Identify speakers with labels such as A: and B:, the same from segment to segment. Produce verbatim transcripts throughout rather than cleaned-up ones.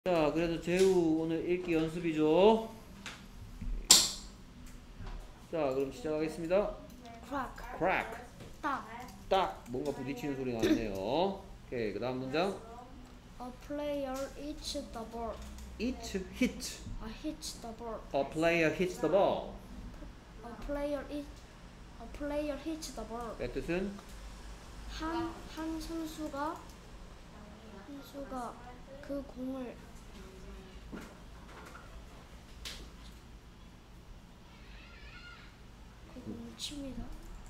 A: 자, 그래서 재우 오늘 읽기 연습이죠. 자, 그럼 시작하겠습니다.
B: crack,
A: crack.
B: 딱.
A: 딱 뭔가 부딪히는 소리 나네요. 오케이, 그 다음 문장.
B: A player hits the ball.
A: It hit.
B: A hits the ball.
A: A player hits the ball.
B: A player hit. A player hits the ball.
A: 그 뜻은
B: 한, 한 선수가 선수가 그 공을 그 공을 칩니다.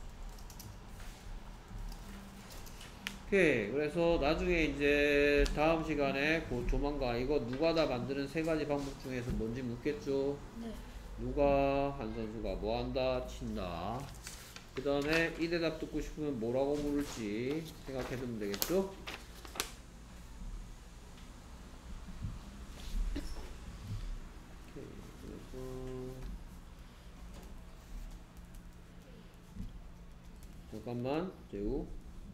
A: 오케이. 그래서 나중에 이제 다음 시간에 그 조만간 이거 누가 다 만드는 세 가지 방법 중에서 뭔지 묻겠죠.
B: 네.
A: 누가 한 선수가 뭐 한다 친다. 그 다음에 이 대답 듣고 싶으면 뭐라고 물을지 생각해두면 되겠죠. 오케이, 그래서 잠깐만 재우.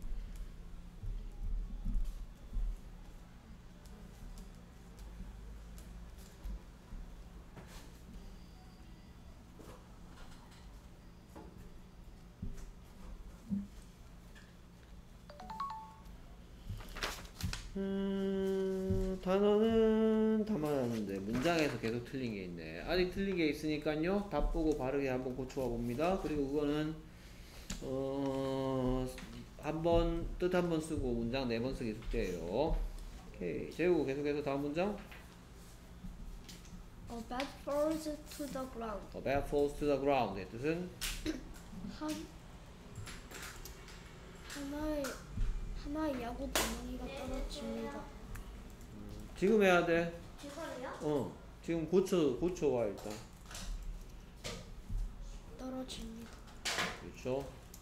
A: 음, 단어는 담아놨는데 문장에서 계속 틀린 게 있네. 아직 틀린 게 있으니까요. 답 보고 바르게 한번 고쳐와 봅니다. 그리고 그거는 어, 한번 뜻 한 번 쓰고 문장 네 번 쓰기 숙제예요. 오케이. 재우 계속해서 다음 문장.
B: A bat falls to the ground.
A: A bat falls to the ground. 의 뜻은
B: 한 하나의 하나의 야구 방망이가 떨어집니다.
A: 지금 해야 돼.
B: 지금이요?
A: 어. 지금 고쳐 고쳐와 일단.
B: 떨어집니다.
A: 그렇죠.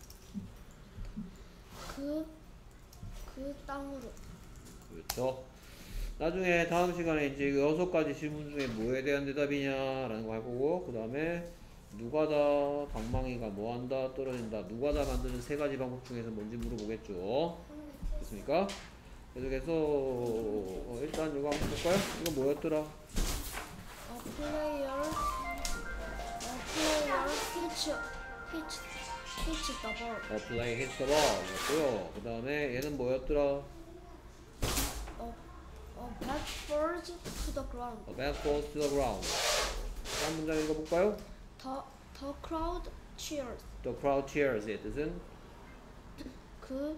B: 그, 그 땅으로.
A: 그렇죠. 나중에 다음 시간에 이제 그 여섯 가지 질문 중에 뭐에 대한 대답이냐라는 거 해보고, 그 다음에 누가 다 방망이가 뭐 한다 떨어진다 누가 다 만드는 세 가지 방법 중에서 뭔지 물어보겠죠. 됐습니까? 계속해서 어, 일단 이거 한번 볼까요? 이거 뭐였더라?
B: A player, a player hits, hits, hits the ball.
A: 어, play hits the ball 였고요. 그 다음에 얘는 뭐였더라?
B: A, a bat falls to the ground.
A: A bat falls to the ground. 다음 문장 읽어볼까요?
B: The, the crowd cheers.
A: The crowd cheers의 뜻은
B: 그,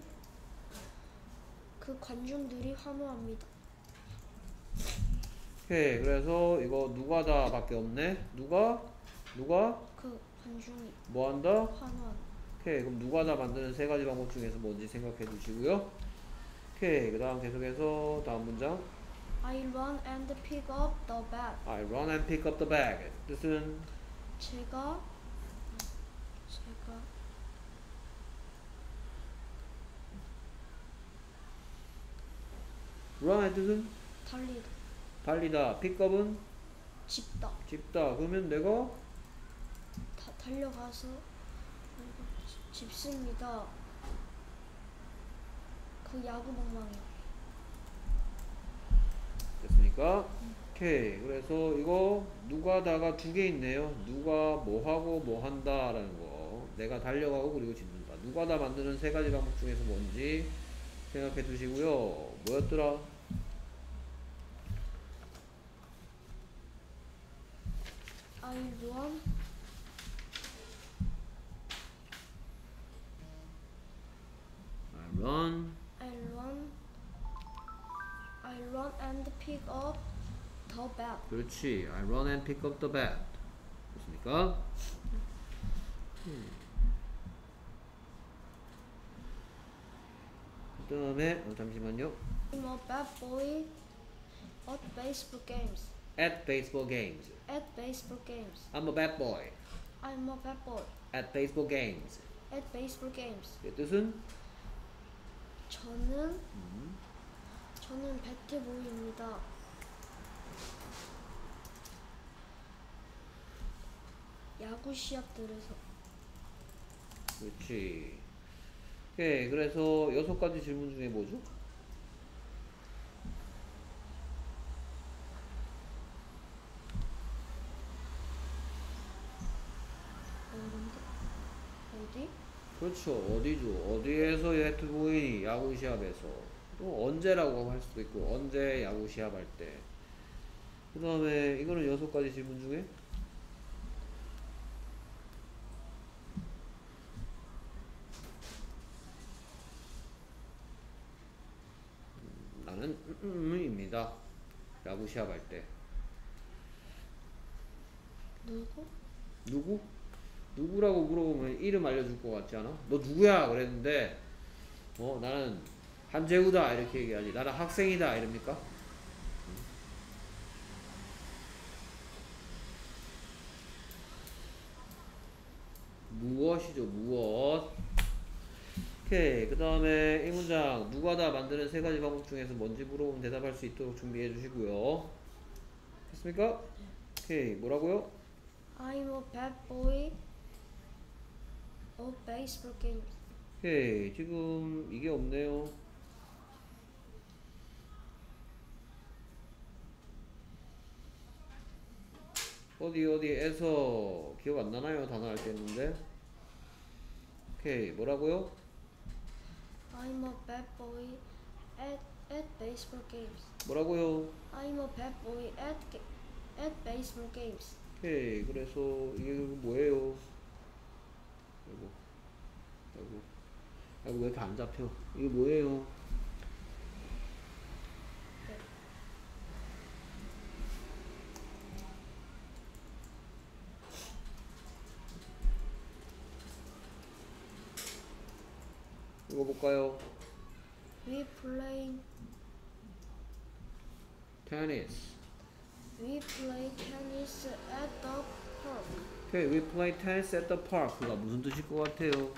B: 그 관중들이 환호합니다.
A: 오케이. 그래서 이거 누가 다 밖에 없네. 누가? 누가?
B: 그 관중이
A: 뭐 한다?
B: 환호합니다.
A: 오케이. 그럼 누가 다 만드는 세 가지 방법 중에서 뭔지 생각해 주시고요. 오케이. 그 다음 계속해서 다음 문장.
B: I run and pick up the bat.
A: I run and pick up the bag. 뜻은
B: 제가 제가
A: run의 뜻은
B: 달리다,
A: 달리다. pick up은
B: 집다,
A: 집다. 그러면 내가
B: 다, 달려가서 집- 집습니다. 그 야구 방망이.
A: 됐습니까? 오케이. 그래서 이거 누가 다가 두 개 있네요. 누가 뭐 하고 뭐 한다라는 거. 내가 달려가고 그리고 짓는다. 누가 다 만드는 세 가지 방법 중에서 뭔지 생각해 두시고요. 뭐였더라?
B: I run
A: I run.
B: I run I run and pick up the bat.
A: 그렇지. I run and pick up the bat. 됐습니까? 음. 그 다음에 어, 잠시만요.
B: I'm a bad boy at baseball games.
A: At baseball games.
B: At baseball games.
A: I'm a bad boy.
B: I'm a bad boy
A: At baseball games.
B: at baseball games.
A: 그 뜻은
B: 저는
A: 음.
B: 저는 배트보이입니다. 야구 시합들에서.
A: 그렇지. 오케이. 그래서 여섯 가지 질문 중에 뭐죠? 그렇죠. 어디죠? 어디에서 해트 보이니? 야구 시합에서. 또 언제라고 할 수도 있고 언제 야구 시합할 때. 그 다음에 이거는 여섯 가지 질문 중에 나는 음음입니다. 야구 시합할 때.
B: 누구?
A: 누구? 누구라고 물어보면 이름 알려줄 것 같지 않아? 너 누구야? 그랬는데 어 나는 한재우다 이렇게 얘기하지. 나는 학생이다 이럽니까? 무엇이죠? 무엇? 오케이. 그 다음에 이 문장 누가 다 만드는 세 가지 방법 중에서 뭔지 물어보면 대답할 수 있도록 준비해 주시고요. 됐습니까? 오케이. 뭐라고요?
B: I'm a bad boy of baseball games.
A: 오케이. 지금 이게 없네요. 어디 어디에서 기억 안 나나요? 단어 할 때 했는데. 오케이. 뭐라고요?
B: I'm a bad boy at at baseball games.
A: 뭐라고요?
B: I'm a bad boy at ga- at baseball games.
A: 오케이. 그래서 이게 뭐예요? 아이고. 아이고. 아이고 왜 이렇게 안 잡혀? 이게 뭐예요? 이거 볼까요?
B: We play
A: 테니스.
B: we play tennis at the park.
A: 오케이. We play tennis at the park가 무슨 뜻일 것 같아요?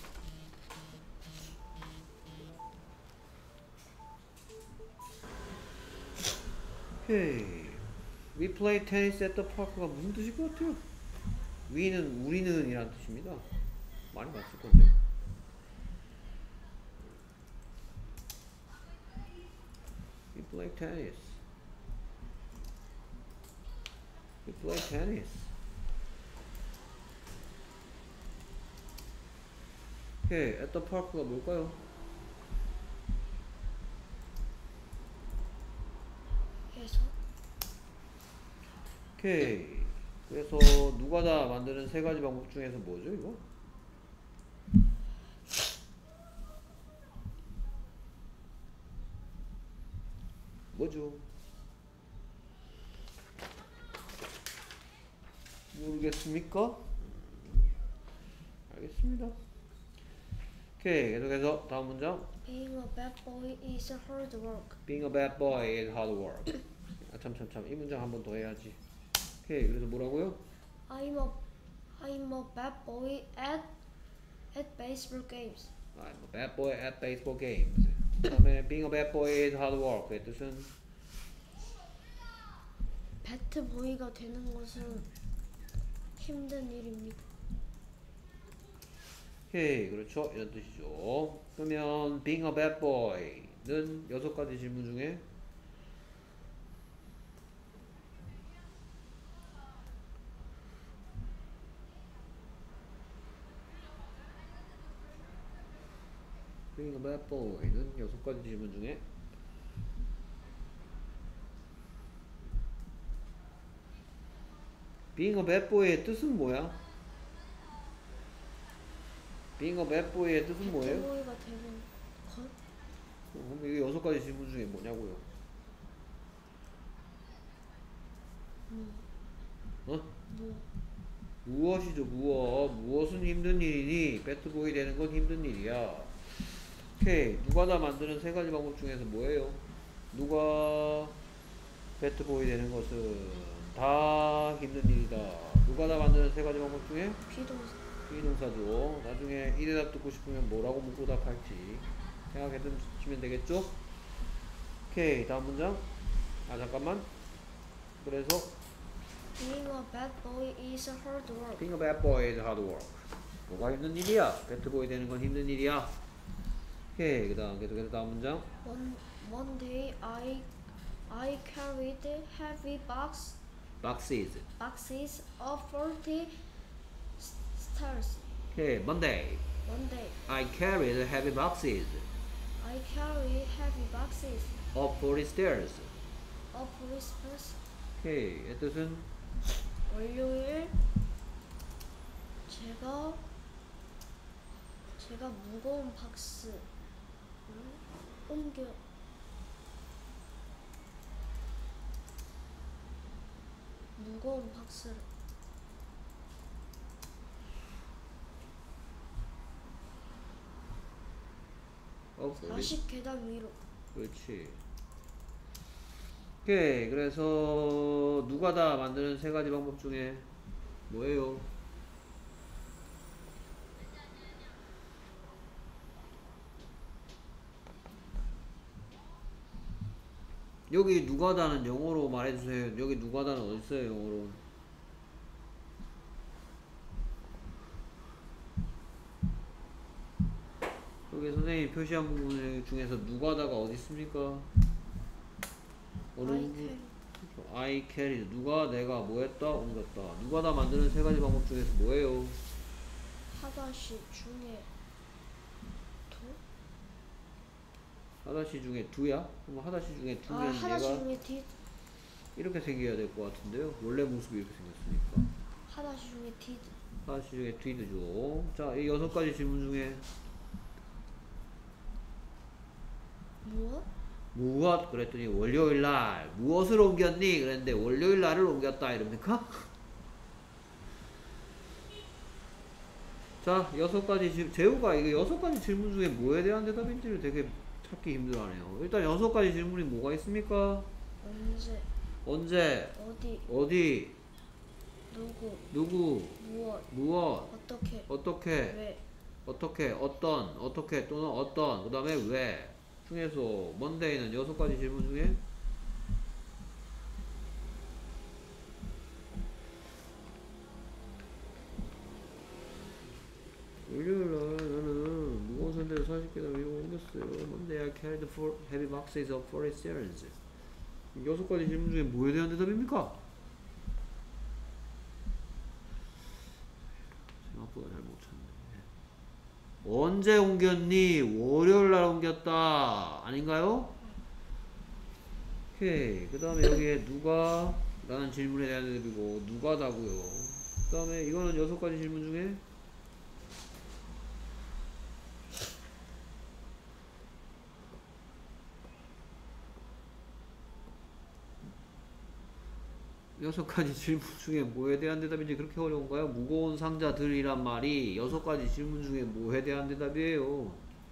A: 오케이. We play tennis at the park가 무슨 뜻일 것 같아요? we는 우리는 이란 뜻입니다. 많이 봤을 건데. We play tennis. We play tennis. 오케이. at the park가 뭘까요?
B: 해서
A: 오케이. 그래서 누가 다 만드는 세 가지 방법 중에서 뭐죠, 이거? 뭐죠? 모르겠습니까? 알겠습니다. 오케이. 계속해서 다음 문장.
B: being a bad boy is hard work.
A: Being a bad boy is hard work. 아, 참, 참, 참. 이 문장 한 번 더 해야지. 오케이. 그래서 뭐라고요?
B: I'm a I'm a bad boy at at baseball games.
A: I'm a bad boy at baseball games. 그 다음에 being a bad boy is hard work의 뜻은
B: 배트 보이가 되는 것은 힘든 일입니다.
A: 오케이. 그렇죠. 이런 뜻이죠. 그러면 being a bad boy는 여섯 가지 질문 중에 being a bad boy는 여섯 가지 질문 중에 being a bad boy의 뜻은 뭐야? being a bad boy의 뜻은
B: 배트
A: 뭐예요?
B: 보이가 되는 것?
A: 어, 그럼 이거 여섯 가지 질문 중에 뭐냐고요?
B: 뭐,
A: 어?
B: 뭐,
A: 무엇이죠? 무엇? 무엇은 힘든 일이니? 배트보이 되는 건 힘든 일이야. 오케이. 누가 다 만드는 세 가지 방법 중에서 뭐예요? 누가 배트보이 되는 것은 다 힘든 일이다. 누가 다 만드는 세 가지 방법 중에?
B: 비동사.
A: 비동사죠. 나중에 이 대답 듣고 싶으면 뭐라고 묻고 답할지 생각해 두시면 되겠죠? 오케이. 다음 문장. 아, 잠깐만. 그래서
B: being a bad boy is hard work.
A: being a bad boy is hard work. 뭐가 힘든 일이야? 배트보이 되는 건 힘든 일이야. 오케이. 그 다음 계속해서 다음 문장.
B: One one day I I carried heavy box
A: boxes.
B: boxes of forty s- stars.
A: 오케이, Monday.
B: Monday.
A: I carried heavy boxes
B: I carry heavy boxes
A: up forty stairs.
B: up Christmas.
A: 오케이, 이 뜻은
B: 월요일 제가 제가 무거운 박스를 옮겨 무거운 박스를
A: up forty.
B: 사십 계단 위로.
A: 그렇지. 오케이, 그래서 누가 다 만드는 세 가지 방법 중에 뭐예요? 여기 누가다는 영어로 말해주세요. 여기 누가다는 어디 있어요, 영어로? 여기 선생님이 표시한 부분 중에서 누가다가 어디 있습니까? 어느
B: I
A: 부분?
B: carry.
A: I carried. 누가 내가 뭐 했다? 옮겼다. 누가다 만드는 세 가지 방법 중에서 뭐예요?
B: 하다시 중에 두?
A: 하다시 중에 두야? 그럼 하다시 중에
B: 아
A: 두면
B: 하다시
A: 얘가
B: 중에 did.
A: 이렇게 생겨야 될 것 같은데요. 원래 모습이 이렇게 생겼으니까.
B: 하다시 중에 did.
A: 하다시 중에 did죠. 자, 이 여섯 가지 질문 중에
B: 무엇?
A: 무엇? 그랬더니 월요일 날 무엇을 옮겼니? 그랬는데 월요일 날을 옮겼다 이럽니까? 자, 여섯 가지 질 재우가 이거 여섯 가지 질문 중에 뭐에 대한 대답인지를 되게 찾기 힘들어하네요. 일단 여섯 가지 질문이 뭐가 있습니까?
B: 언제?
A: 언제,
B: 어디?
A: 어디,
B: 누구?
A: 누구,
B: 무엇?
A: 무엇,
B: 어떻게?
A: 어떻게,
B: 왜?
A: 어떻게, 어떤, 어떻게 또는 어떤, 그 다음에 왜 중에서 먼데이는 여섯 가지 질문 중에 월요일날 나는 무거운 상자를 사십 계단 위로 옮겼어요. Monday I carried four heavy boxes of forty stairs. 여섯 가지 질문 중에 뭐에 대한 대답입니까? 생각보다 잘 못 찾네. 언제 옮겼니? 월요일날 옮겼다. 아닌가요? 오케이. 그 다음에 여기에 누가 라는 질문에 대한 대답이고 누가다고요. 그 다음에 이거는 여섯 가지 질문 중에 여섯 가지 질문 중에 뭐에 대한 대답인지 그렇게 어려운가요? 무거운 상자들이란 말이 여섯 가지 질문 중에 뭐에 대한 대답이에요?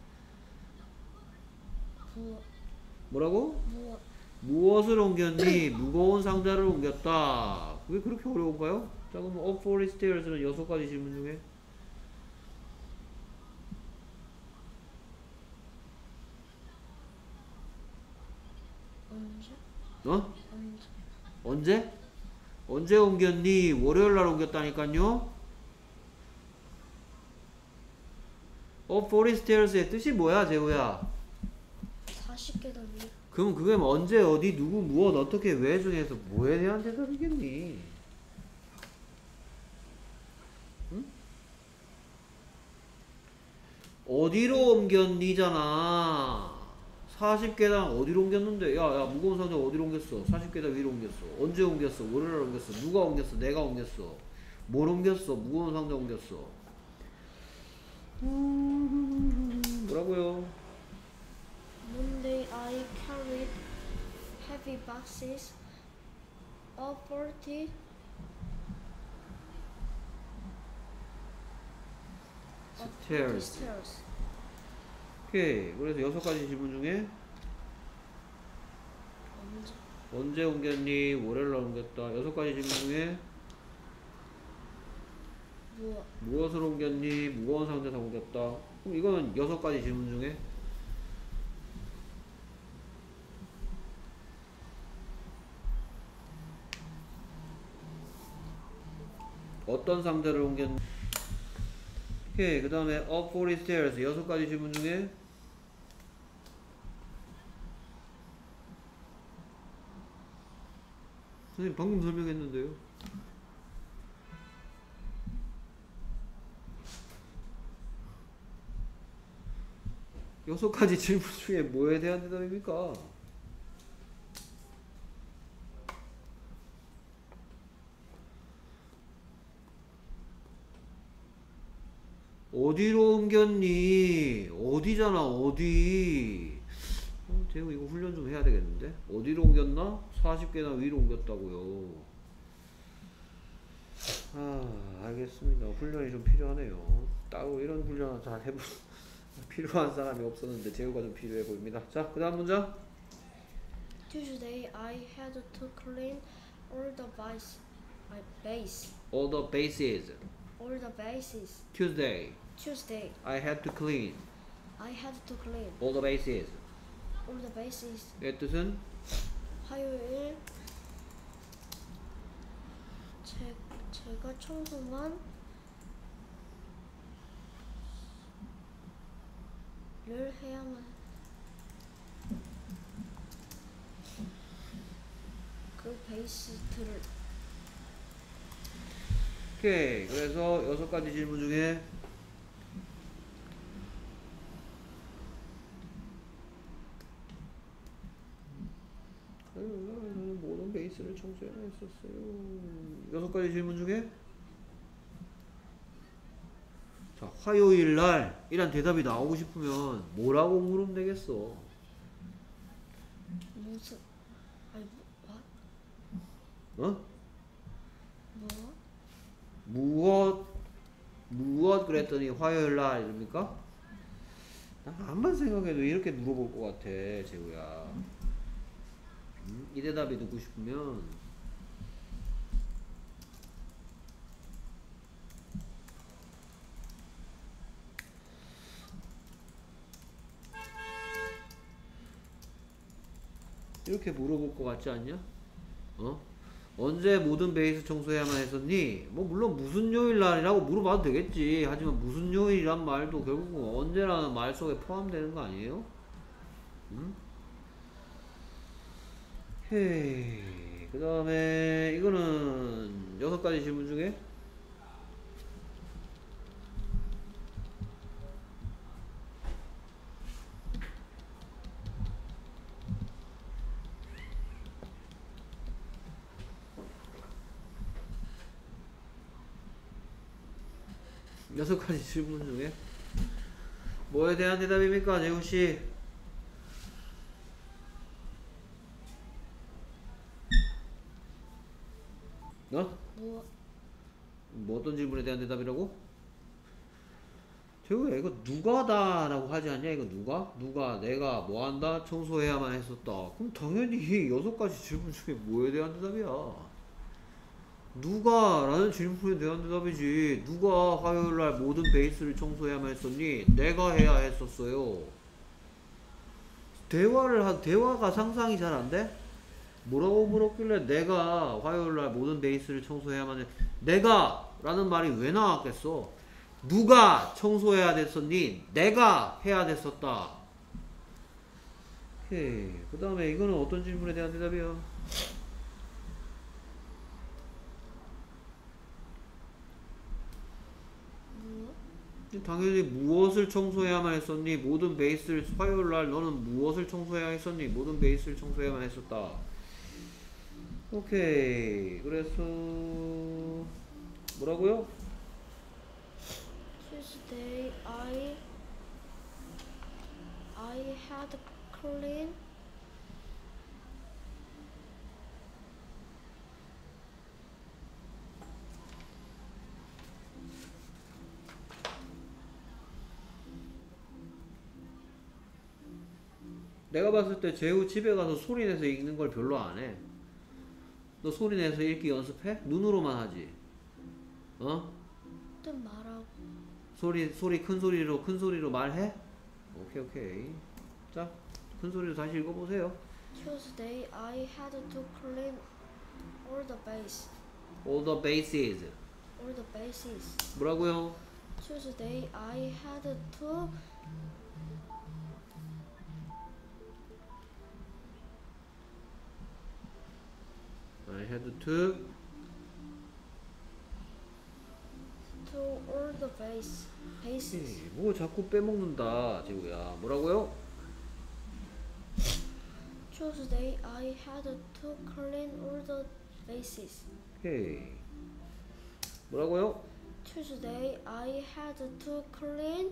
B: 무엇?
A: 뭐라고?
B: 무엇?
A: 무엇을 옮겼니? 무거운 상자를 옮겼다. 왜 그렇게 어려운가요? 자, 그럼 up forty stairs는 여섯 가지 질문 중에
B: 언제?
A: 어?
B: 언제?
A: 언제? 언제 옮겼니? 월요일날 옮겼다니깐요? up forty stairs의 뜻이 뭐야, 재우야?
B: 사십 계단 위로.
A: 그럼 그게 뭐 언제, 어디, 누구, 무엇, 어떻게, 왜 중에서 뭐에 대한 대답이겠니? 응? 어디로 옮겼니잖아. 사십 계단 어디로 옮겼는데? 야, 야, 무거운 상자 어디로 옮겼어? 사십 계단 위로 옮겼어. 언제 옮겼어? 월요일날 옮겼어. 누가 옮겼어? 내가 옮겼어. 뭘 옮겼어? 무거운 상자 옮겼어. 음, 뭐라고요?
B: Monday I carried heavy boxes of forty of forty
A: Stairs.
B: stairs.
A: 오케이. 그래서 여섯 가지 질문 중에
B: 언제?
A: 언제 옮겼니? 월요일날 옮겼다. 여섯 가지 질문 중에
B: 무엇?
A: 무엇을 옮겼니? 무거운 상자에서 옮겼다. 그럼 이거는 여섯 가지 질문 중에 어떤 상자를 옮겼니? 오케이. 그 다음에 up forty stairs 여섯 가지 질문 중에 선생님 방금 설명했는데요. 여섯 가지 질문 중에 뭐에 대한 대답입니까? 어디로 옮겼니? 어디잖아, 어디? 어, 대우 이거 훈련 좀 해야 되겠는데? 어디로 옮겼나? 사십 개나 위로 옮겼다고요. 아, 알겠습니다. 훈련이 좀 필요하네요. 따로 이런 훈련을 잘 해볼 필요한 사람이 없었는데 제우가 좀 필요해 보입니다. 자, 그 다음 문장.
B: Tuesday I had to clean all the base, my base,
A: All the bases.
B: all the bases.
A: Tuesday.
B: Tuesday
A: I had to clean
B: I had to clean
A: all the bases.
B: all the bases.
A: 의 뜻은
B: 화요일 제, 제가 청소만 를 해야만 그 베이스들을
A: 오케이. 그래서 여섯 가지 질문 중에 모든 베이스를 청소해야 했었어요. 여섯 가지 질문 중에 자, 화요일 날 이란 대답이 나오고 싶으면 뭐라고 물으면 되겠어?
B: 무슨 아니 뭐?
A: 어?
B: 뭐?
A: 무엇 무엇 그랬더니 화요일 날 이럽니까? 난 암만 생각해도 이렇게 물어볼 것 같아, 재우야. 음? 이 대답이 듣고 싶으면 이렇게 물어볼 것 같지 않냐? 어? 언제 모든 베이스 청소해야만 했었니? 뭐 물론 무슨 요일 날이라고 물어봐도 되겠지. 하지만 무슨 요일이란 말도 결국은 언제라는 말 속에 포함되는 거 아니에요? 음? 헤이. 그 다음에 이거는 여섯 가지 질문 중에 여섯 가지 질문 중에 뭐에 대한 대답입니까, 재훈씨? 어?
B: 뭐?
A: 뭐 어떤 질문에 대한 대답이라고? 재우야, 이거 누가다 라고 하지 않냐? 이거 누가? 누가 내가 뭐 한다? 청소해야만 했었다. 그럼 당연히 여섯 가지 질문 중에 뭐에 대한 대답이야? 누가 라는 질문에 대한 대답이지. 누가 화요일날 모든 베이스를 청소해야만 했었니? 내가 해야 했었어요. 대화를 한 대화가 상상이 잘 안 돼? 뭐라고 물었길래 내가 화요일날 모든 베이스를 청소해야만 해? 내가 라는 말이 왜 나왔겠어? 누가 청소해야 됐었니? 내가 해야 됐었다. 오케이. 그 다음에 이거는 어떤 질문에 대한 대답이야?
B: 뭐?
A: 당연히 무엇을 청소해야만 했었니? 모든 베이스를 화요일날 너는 무엇을 청소해야 했었니? 모든 베이스를 청소해야만 했었다. 오케이. 그래서 뭐라고요?
B: Tuesday I I had clean
A: 내가 봤을 때 재우 집에 가서 소리 내서 읽는 걸 별로 안 해. 너 소리 내서 읽기 연습해? 눈으로만 하지. 어?
B: 좀 말하고
A: 소리 소리 큰 소리로 큰 소리로 말해? 오케이 오케이. 자, 큰 소리로 다시 읽어보세요.
B: Tuesday I had to clean all the base
A: All the bases.
B: all the bases.
A: 뭐라고요?
B: Tuesday I had to
A: I had to
B: to all the base bases.
A: 에이, 뭐 자꾸 빼먹는다 지우야. 뭐라고요?
B: Tuesday I had to clean all the bases.
A: 오케이. 뭐라고요?
B: Tuesday I had to clean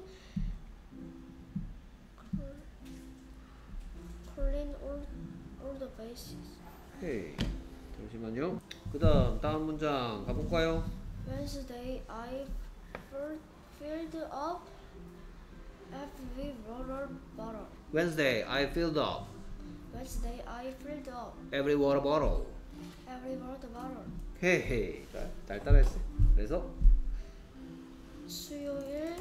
B: clean all all the bases.
A: 오케이. 잠시만요. 그 다음 다음 문장 가볼까요?
B: Wednesday I filled filled up every water bottle.
A: Wednesday I filled up
B: Wednesday I filled up
A: every water bottle.
B: every water bottle.
A: 헤헤. 잘 따라했어. 그래서
B: 수요일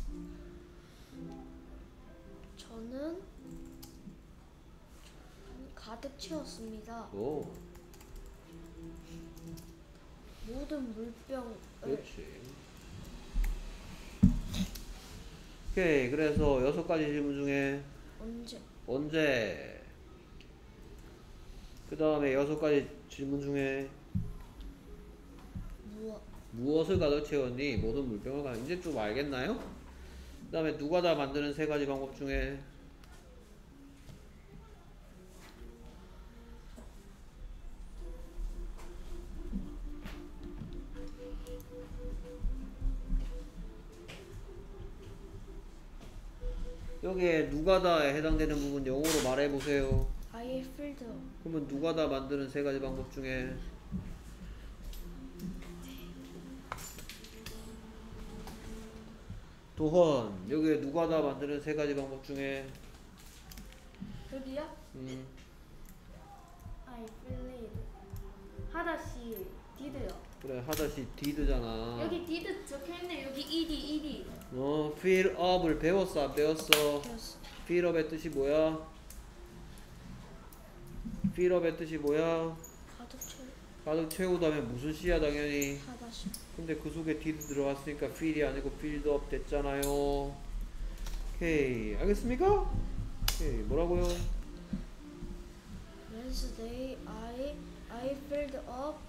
B: 저는 가득 채웠습니다.
A: 오.
B: 모든 물병을
A: 그렇지. 오케이. 그래서 여섯 가지 질문 중에
B: 언제
A: 언제, 그 다음에 여섯 가지 질문 중에
B: 무엇
A: 무엇을 가득 채웠니? 모든 물병을 가득. 이제 좀 알겠나요? 그 다음에 누가 다 만드는 세 가지 방법 중에 여기에 누가 다에 해당되는 부분 영어로 말해보세요.
B: I filled up
A: 그러면 누가 다 만드는 세 가지 방법 중에 도헌, 여기에 누가 다 만드는 세 가지 방법 중에
B: 여기요?
A: 음,
B: I filled 하다시 did요.
A: 그래 하다시 did잖아.
B: 여기 did 적혀있네. 여기 ed ed
A: 어, fill up을 배웠어 안 배웠어?
B: yes.
A: fill up의 뜻이 뭐야? fill up의 뜻이 뭐야?
B: 가득 채
A: 가득 채우다면 무슨 시야 당연히.
B: 하다시
A: 근데 그 속에 did 들어갔으니까 fill이 아니고 filled up 됐잖아요. 오케이 알겠습니까? 오케이 뭐라고요?
B: Wednesday I I filled up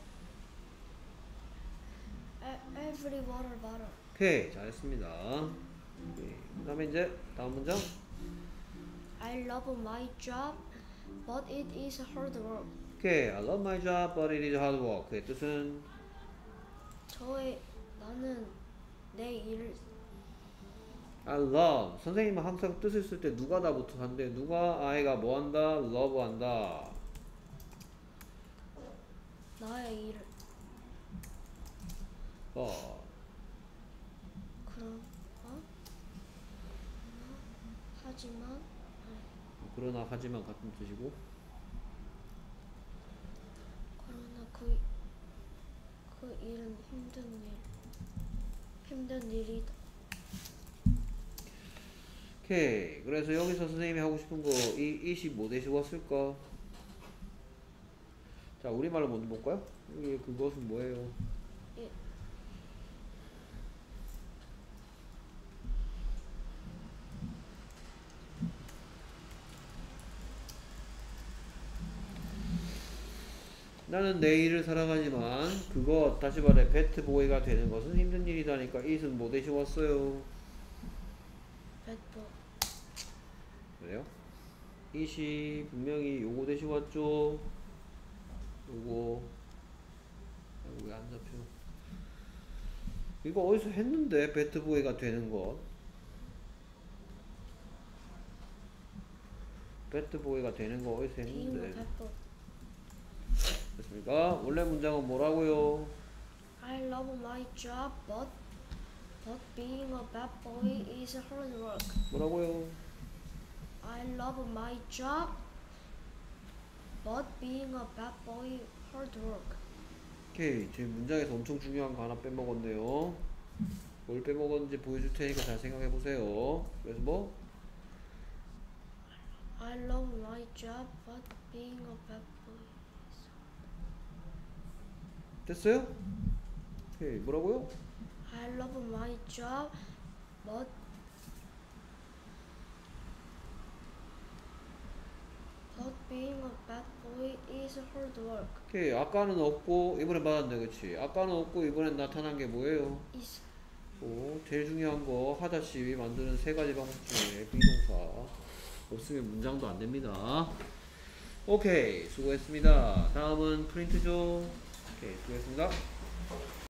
B: e- every water bottle.
A: 오케이 잘했습니다. 오케이. 그 다음에 이제 다음 문장.
B: I love my job, but it is hard work.
A: 오케이 I love my job but it is hard work. 그의 뜻은
B: 저의 나는 내 일을
A: I love. 선생님은 항상 뜻을 쓸 때 누가 다부터 한대. 누가 아이가 뭐 한다? love 한다.
B: 나의 일을
A: 어.
B: 그럼 어? 하지만
A: 그러나 하지만 같은 뜻이고.
B: 그러나 그, 그 일은 힘든 일 힘든 일이다.
A: 오케이. 그래서 여기서 선생님이 하고 싶은 거 이 이십 뭐 대시 왔을까? 자 우리말로 먼저 볼까요? 여기 그것은 뭐예요?
B: 예.
A: 나는 내 일을 사랑하지만 그것 다시 말해 배트보이가 되는 것은 힘든 일이다니까 it은 뭐 대시 왔어요?
B: 배터
A: 그래요? it이 분명히 요거 대시 왔죠? 요거 아이고 왜 안 잡혀? 이거 어디서 했는데 배트보이가 되는 것 배트보이가 되는 거 어디서
B: being a
A: 했는데
B: pepper.
A: 됐습니까? 원래 문장은 뭐라고요?
B: I love my job, but but being a bad boy is hard work.
A: 뭐라고요?
B: I love my job, but being a bad boy hard work.
A: 오케이 지금 문장에서 엄청 중요한 거 하나 빼먹었네요. 뭘 빼먹었는지 보여줄 테니까 잘 생각해 보세요. 그래서 뭐?
B: I love my job, but being a bad boy.
A: 됐어요? 오케이 뭐라고요?
B: I love my job, but but being a bad boy is hard work.
A: 오케이 아까는 없고 이번엔 받았네 그치? 아까는 없고 이번엔 나타난 게 뭐예요?
B: Is
A: 또 제일 중요한 거 하다시 만드는 세 가지 방법 중에 비동사 없으면 문장도 안 됩니다. 오케이, 수고했습니다. 다음은 프린트죠. 오케이, 수고했습니다.